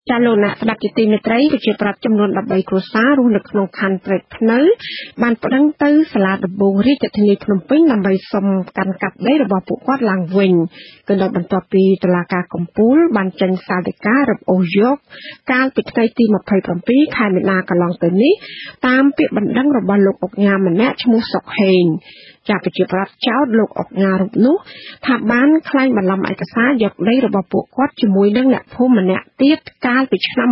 ចាលោកអ្នកស្ដាប់ជាទីមេត្រីប្រជាប្រដ្ឋចំនួន13គ្រួសាររស់នៅក្នុងខណ្ឌព្រែកភ្នៅបានប្តឹងទៅសាលាដំបងរាជធានីភ្នំពេញដើម្បីសុំកាន់កាប់ដីរបស់ពួកគាត់ឡើងវិញគឺនៅបន្ទាប់ពីតុលាការកំពូលបានចេញសាលដីការរំអូសយកកាលពីថ្ងៃទី27ខែមីនាកន្លងទៅនេះតាមពាក្យបណ្ដឹងរបស់លោកអុកញ៉ាម្នាក់ឈ្មោះសុកហេងចាប្រជាប្រដ្ឋចោទលោកអុកញ៉ារូបនោះថាបានក្លែងបន្លំឯកសារយកដីរបស់ពួកគាត់ជាមួយនឹងអ្នកភូមិម្នាក់ទៀតកាលពីឆ្នាំ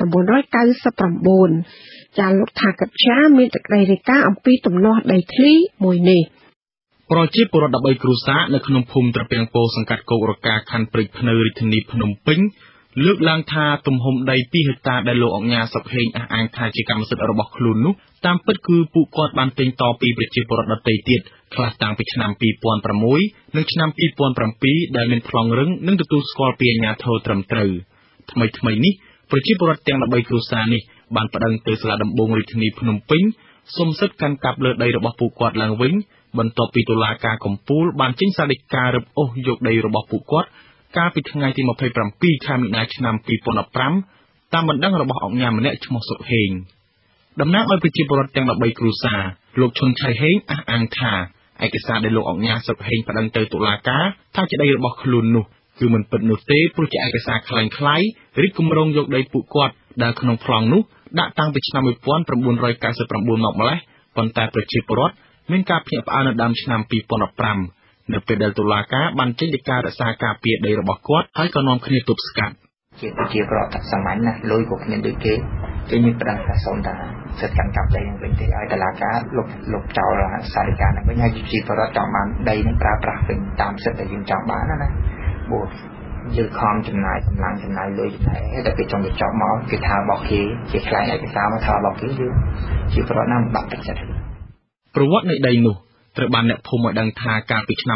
1999ចាលោកថាកិច្ចការមានសេចក្តីរាយការណ៍អំពីទំនាស់ដីធ្លីមួយនេះប្រជាពលរដ្ឋ13គ្រួសារនៅក្នុងភូមិត្រពាំងពោធិ៍សង្កាត់គោករកាខណ្ឌព្រែកភ្នៅរាជធានីភ្នំពេញលើកឡើងថាទំហំដី2ហិកតាដែលលោកអុកញ៉ាសុកហេងអះអាងថាជាកម្មសិទ្ធិរបស់ខ្លួននោះតាមពិតគឺពួកគាត់បានទិញតពីប្រជាពលរដ្ឋដទៃទៀតខ្លះតាំងពីឆ្នាំ2006និងឆ្នាំ2007ដែលមានប្លង់រឹងនិងទទួលស្គាល់ពីអាជ្ញាធរត្រឹមត្រូវថ្មីនេះប្រជាពលរដ្ឋទាំង13គ្រួសារនេះបានប្តឹងទៅសាលាដំបងរាជធានីភ្នំពេញសុំសិទ្ធិកាន់កាប់លើដីរបស់ពួកគាត់ឡើងវិញបន្ទាប់ពីតុលាការកំពូលបានចេញសាលដីការរឹបអូសយកដីរបស់ពួកគាត់កាលពីថ្ងៃទី27ខែមីនាឆ្នាំ2015តាមបណ្ដឹងរបស់អង្គការម្នាក់ឈ្មោះសុកហេងតំណាងឲ្យប្រជាពលរដ្ឋទាំង13គ្រួសារលោកឈុនឆៃហេងអះអាងថាឯកសារដែលលោកអង្គការសុកហេងប្តឹងទៅតុលាការថាជាដីរបស់ខ្លួននោះគឺមិនពិតនោះទេព្រោះជាឯកសារคล้ายៗរិះគម្រោងយកដីពួកគាត់ដែលក្នុងប្លង់នោះដាក់តាំងពីឆ្នាំ1999មកម្លេះប៉ុន្តែប្រជាពលរដ្ឋមានការភ្ញាក់ផ្អើលនៅដើមឆ្នាំ2015នៅពេលដែលតុលាការបានចេញដីការក្សាការពារដីរបស់គាត់ហើយក៏នាំគ្នាទប់ស្កាត់ជាប្រវត្តិសាមញ្ញណាស់លុយក៏គ្មានដូចគេមានប្រកាសសូមតាសិទ្ធិកាន់កាប់ដីនឹងវិញទេឲ្យតុលាការលុបចោលសាលដីការនឹងវិញហើយជាប្រវត្តិចង់បានដីនឹងប្រើប្រាស់វិញតាមសិទ្ធិដែលយើងចង់បានណាបួសយើងខំចំណាយកម្លាំងចំណាយលុយចំណាយតែពេលចង់ទៅចប់មកគេថារបស់គេជាខ្លាំងឯកសារមកថារបស់គេយើងជាប្រវត្តិណាមិនបាក់ទឹកចិត្តប្រវត្តិនៃដីនោះត្រូវបានអ្នកភូមិឲ្យដឹងថាកាលពីឆ្នាំ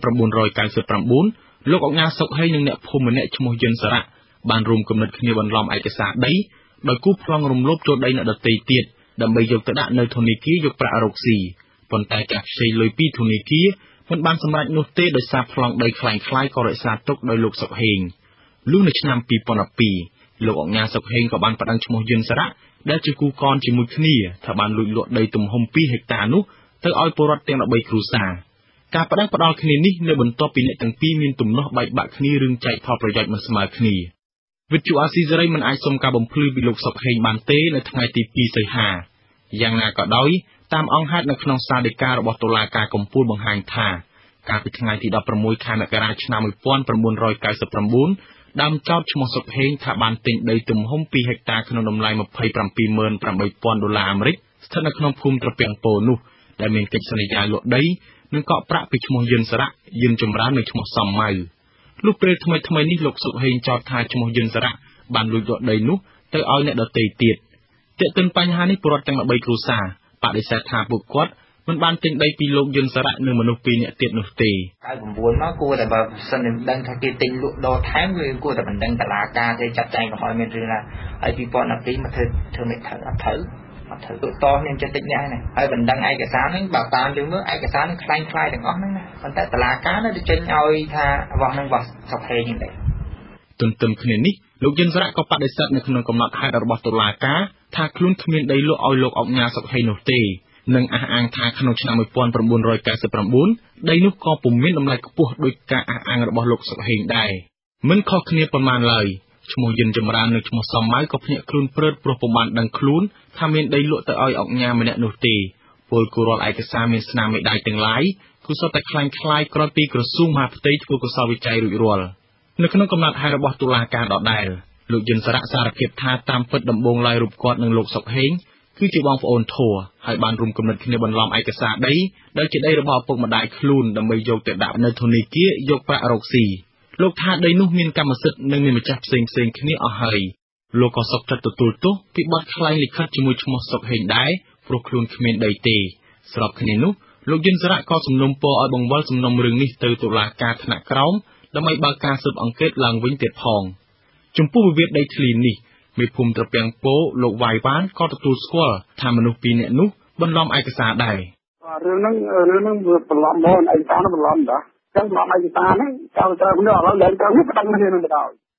1999លោកអុកញ៉ាសុកហេងនិងអ្នកភូមិម្នាក់ឈ្មោះយិនសារៈបានរួមគំនិតគ្នាបន្លំឯកសារដីដោយគូប្លង់រំលោភចូលដីអ្នកដទៃទៀតដើម្បីយកទៅដាក់នៅធនាគារយកប្រាក់រកស៊ីប៉ុន្តែការខ្ចីលុយពីធនាគារមិនបានសម្រេចនោះទេដោយសារប្លង់ដីคล้ายៗក៏រក្សាទុកដោយលោកសុកហេងលុះនៅឆ្នាំ2012លោកអុកញ៉ាសុកហេងក៏បានប្តឹងឈ្មោះយិនសារៈដែលជាគូកនជាមួយគ្នាថាបានលួចលក់ដីទំហំ2ហិកតានោះទៅឲ្យពលរដ្ឋទាំង13គ្រួសារការប្តឹងផ្ដាល់គ្នានេះនៅបន្ទាប់ពីអ្នកទាំងពីរមានទំនាស់បែកបាក់គ្នារឿងចែកផលប្រយោជន៍មិនស្មើគ្នាវិទ្យុអាស៊ីសេរីមិនអាចសុំការបំភ្លឺពីលោកសុកហេងបានទេនៅថ្ងៃទី2សីហាយ៉ាងណាក៏ដោយតាមអង្គហេតុនៅក្នុងសាលដីការបស់តុលាការកំពូលបង្ហាញថាកាលពីថ្ងៃទី16ខែមករាឆ្នាំ1999ដើមចោទឈ្មោះសុកហេងថាបានទិញដីទំហំ2ហិកតាក្នុងតម្លៃ$278,000អាមេរិកស្ថិតនៅក្នុងភូមិត្រពាំងពោនោះដែលមានកិច្ចសន្យាលក់ដីនិងកក់ប្រាក់ពីឈ្មោះយិនសារៈយិនចម្រើននិងឈ្មោះសំម៉ៅលុះពេលថ្មីនេះលោកសុកហេងចោទថាឈ្មោះយិនសារៈបានលួចលក់ដីនោះទៅឲ្យអ្នកដទៃទៀតទាក់ទិនបញ្ហានេះពលរដ្ឋទាំង13គ្រួសារបដិសេធថាពួកគាត់មិនបានទិញដីពីលោកយិនសារៈនិងមនុស្ស2នាក់ទៀតនោះទេ 99មកគួរតែបើសិននឹងដឹងថាគេទិញលក់ដូរថែមគឺគួរតែបណ្ដឹងតុលាការទេចាត់ចែងកុំឲ្យមានរឿងណាហើយ2012មកធ្វើមិនត្រូវអត់ត្រូវតោះមានចិត្តតិចនេះណាហើយបណ្ដឹងឯកសារហ្នឹងបើតាមយើងមើលឯកសារហ្នឹងคล้ายទាំងអស់ហ្នឹងណាប៉ុន្តែតុលាការនៅតែចេញឲ្យថារបស់ហ្នឹងរបស់សុកហេងហ្នឹងដែរទន្ទឹមគ្នានេះលោកយិនសារៈក៏បដិសេធនៅក្នុងកំណត់ហេតុរបស់តុលាការថាខ្លួនគ្មានដីលក់ឲ្យលោកអុកញ៉ាសុកហេងនោះទេនិងអះអាងថាក្នុងឆ្នាំ1999ដីនោះក៏ពុំមានតម្លៃខ្ពស់ដោយការអះអាងរបស់លោកសុកហេងដែរមិនខុសគ្នាប៉ុន្មានឡើយឈ្មោះយិនចម្រើននិងឈ្មោះសំម៉ៅក៏ភ្ញាក់ខ្លួនព្រើតព្រោះពុំបានដឹងខ្លួនថាមានដីលក់ទៅឲ្យអុកញ៉ាម្នាក់នោះទេពលគូរាល់ឯកសារមានស្នាមមេដៃទាំងឡាយគឺសុទ្ធតែคล้ายក្រោយពីក្រសួងមហាផ្ទៃធ្វើកសោវិច័យរួចរាល់នៅក្នុងកំណត់ហេតុរបស់តុលាការដដែលលោកយិនសារៈសារភាពថាតាមពិតដំបូងឡើយរូបគាត់និងលោកសុកហេងគឺជាបងប្អូនធัวហើយបានរួមគំនិតគ្នាបន្លំឯកសារដីដែលជាដីរបស់ឪពុកម្ដាយខ្លួនដើម្បីយកទៅដាក់នៅធនាគារយកប្រាក់រកស៊ីលោកថាដីនោះមានកម្មសិទ្ធិនិងមានម្ចាស់ផ្សេងគ្នាអស់ហើយលោកក៏សុខចិត្តទទួលទោសពីបទក្លែងលិខិតជាមួយឈ្មោះសុកហេងដែរព្រោះខ្លួនគ្មានដីទេស្របគ្នានោះលោកយិនសារៈក៏សំណូមពរឲ្យបង្វិលសំណុំរឿងនេះទៅតុលាការថ្នាក់ក្រោមដើម្បីបើកការស៊ើបអង្កេតឡើងវិញទៀតផងចំពោះវិវាទដីធ្លីនេះមេភូមិត្រពាំងពោលោកវាយវ៉ានក៏ទទួលស្គាល់ថាមនុស្ស2នាក់នោះបន្លំឯកសារដែររឿងហ្នឹងវាបន្លំមកឯកសារហ្នឹងបន្លំតាចឹងបន្លំឯកសារហ្នឹងចៅនេះឥឡូវឡើងទៅប្តឹងគ្នានឹងបណ្ដោយ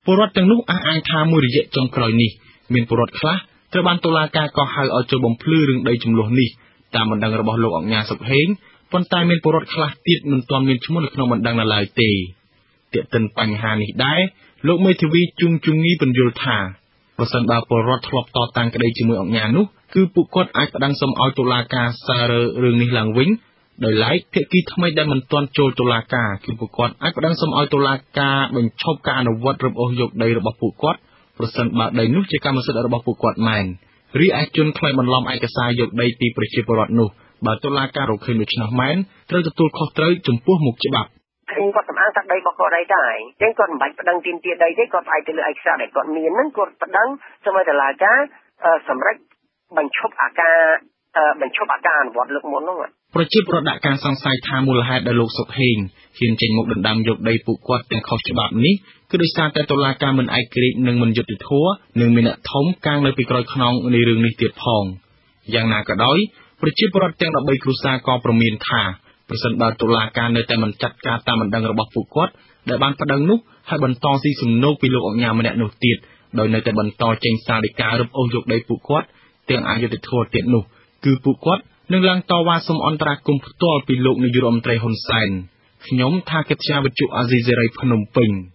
ពលរដ្ឋទាំងនោះអះអាងថាមួយរយៈចុងក្រោយនេះមានពលរដ្ឋខ្លះត្រូវបានតុលាការកោះហៅឲ្យចូលបំភ្លឺរឿងដីចំនួននេះតាមបណ្ដឹងរបស់លោកអង្គញាសុកហេងប៉ុន្តែមានពលរដ្ឋខ្លះទៀតមិនទាន់មានឈ្មោះនៅក្នុងបណ្ដឹងនៅឡើយទេទាក់ទិនបញ្ហានេះដែរលោកមេធាវីជុងជងីបញ្យល់ថាប្រសិនបើពលរដ្ឋធ្លាប់តតាំងក្តីជាមួយអង្គញានោះគឺពួកគាត់អាចប្តឹងសុំឲ្យតុលាការសាររឿងនេះឡើងវិញដោយឡែកភាគីថ្មីដែលមិនទាន់ចូលតុលាការគឺពួកគាត់អាចប្តឹងសុំឲ្យតុលាការបញ្ឈប់ការអនុវត្តរឹបអូសយកដីរបស់ពួកគាត់ប្រសិនបើដីនោះជាកម្មសិទ្ធិរបស់ពួកគាត់មែនរីឯជនខ្លែងបន្លំឯកសារយកដីពីប្រជាពលរដ្ឋនោះបើតុលាការរកឃើញដូច្នោះមែនត្រូវទទួលខុសត្រូវចំពោះមុខច្បាប់គាត់សម្អាងថាដីរបស់គាត់អីដែរអញ្ចឹងគាត់មិនបាច់ប្តឹងទាមទារដីទេគាត់ផ្អែកទៅលើឯកសារដែលគាត់មានហ្នឹងគាត់ប្តឹងសូមឲ្យតុលាការសម្រេចបញ្ឈប់អាការអនុវត្តលើកមុនហ្នឹងប្រជាពលរដ្ឋដាក់ការសង្ស័យថាមូលហេតុដែលលោកសុកហេងហ៊ានចេញមកដណ្ដើមយកដីពួកគាត់ទាំងខុសច្បាប់នេះគឺដោយសារតែតុលាការមិនឯករាជ្យនិងមិនយុត្តិធម៌និងមានអ្នកធំកាងនៅពីក្រោយខ្នងនៃរឿងនេះទៀតផងយ៉ាងណាក៏ដោយប្រជាពលរដ្ឋទាំង13គ្រួសារក៏ព្រមានថាប្រសិនបើតុលាការនៅតែមិនចាត់ការតាមបណ្ដឹងរបស់ពួកគាត់ដែលបានប្តឹងនោះហើយបន្តស៊ីសំណូកពីលោកអង្គញាម្នាក់នោះទៀតដោយនៅតែបន្តចេញសារដីការរឹបអូសយកដីពួកគាត់ទាំងអយុត្តិធម៌ទៀតនោះគឺពួកគាត់នឹងឡើងតវ៉ាសុំអន្តរាគមន៍ផ្ទាល់ពីលោកនាយករដ្ឋមន្ត្រីហ៊ុនសែនខ្ញុំថាកិត្យាវិទ្យុអាស៊ីសេរីភ្នំពេញ